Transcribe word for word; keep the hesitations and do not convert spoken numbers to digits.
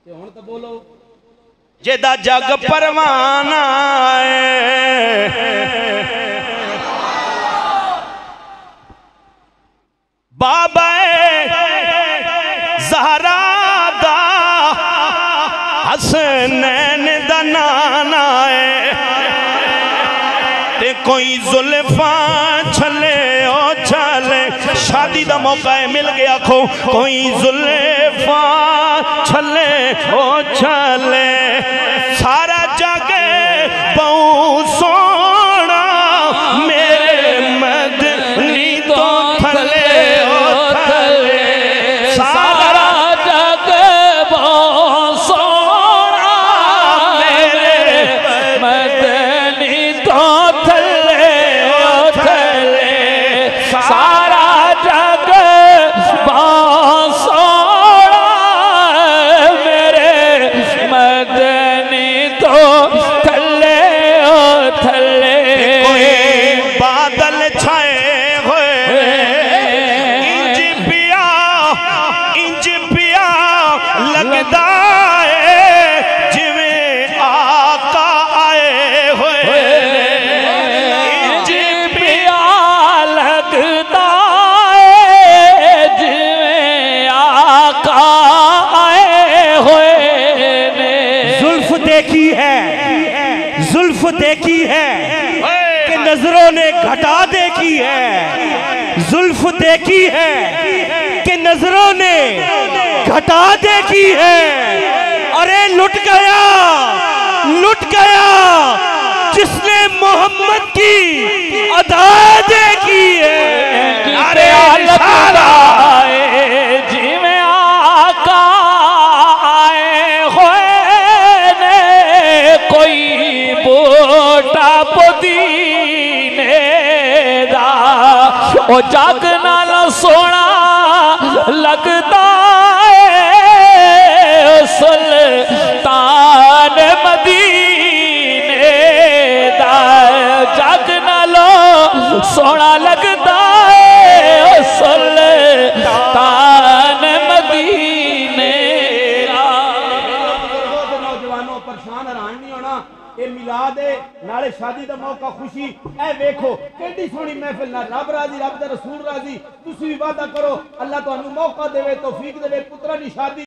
हुण तो बोलो जेदा जग परवाना बाबा ज़हरा दा हसनैन दा नाना ते कोई जुल्फा छले ओ छले शादी दा मौका है मिल गया खो कोई जुल्फा छले ओ छले सारा जगे बहु सोना मेरे मदनी तो थले ओ थले सारा जग बहु सोना मेरे मदनी तो थले ओ थले सारा जग बहु सोना मेरे मदनी तो थले ओ थले बादल छाए हुए इंज पिया इंज पिया लगदा है जिवें आका आए हुए इंज पिया लगदा है जिवें आका आए हुए ने। जुल्फ देखी है जुल्फ देखी है कि नजरों ने घटा देखी है जुल्फ देखी है कि नजरों ने घटा देखी है। अरे लुट गया लुट गया जिसने मोहम्मद की अदा देखी है। अरे सारा जिवें आका आए हुए ने कोई बूटा पुदीने दा ओ जग नाल सोना लगदा है सुल्तान मदीने दा जग नालो सोना लगदा है सुल्तान मदीने दा। नौजवानों परेशान हैरान नहीं होना ये मिलाद है नाले शादी का मौका खुशी ए वेखो केडी सोहनी महफिल ना रब राजी रब दे रसूल राजी तुसी भी वादा करो अल्लाह तुहानू मौका देवे तौफीक देवे पुत्रा दी शादी